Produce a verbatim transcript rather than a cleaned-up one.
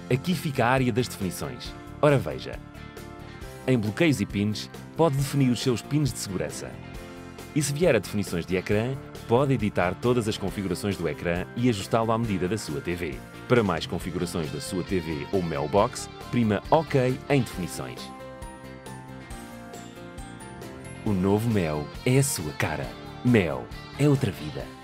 Aqui fica a área das definições. Ora veja. Em bloqueios e pins, pode definir os seus pins de segurança. E se vier a definições de ecrã, pode editar todas as configurações do ecrã e ajustá-lo à medida da sua T V. Para mais configurações da sua T V ou Mel Box, prima OK em definições. O novo Mel é a sua cara. Mel é outra vida.